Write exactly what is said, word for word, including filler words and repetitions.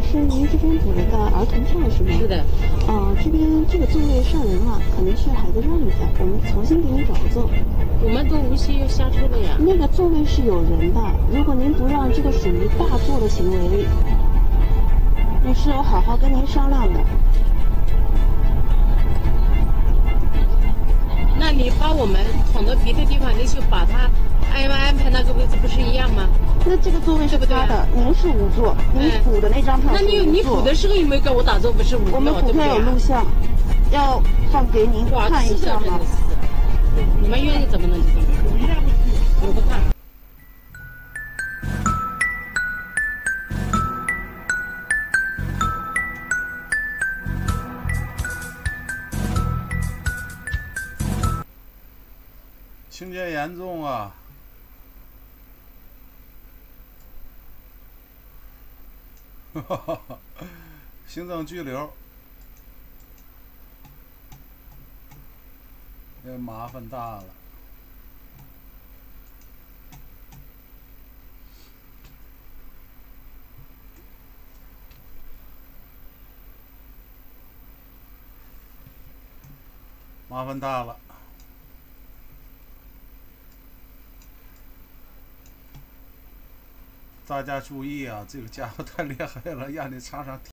是您这边补了个儿童票是吗？ 是的。 呃，这边这个座位上人了，可能需要孩子让一下，我们重新给你找个座。 我们都无锡要下车的呀。 那个座位是有人的，如果您不让，这个属于大座的行为，我是有好好跟您商量的。 那你把我们捅到别的地方，你就把他安安排那个位置，不是一样吗？ 那这个座位是他的，您是无座，您补的那张票是无座。 那你你补的时候有没有给我打座？不是无座， 我们补票有录像，要放给您看一下吗？ 你们愿意怎么弄就怎么弄，我不看。 情节严重啊！哈哈哈，行政拘留，这麻烦大了。麻烦大了。大家注意啊，这个家伙太厉害了，让你尝尝。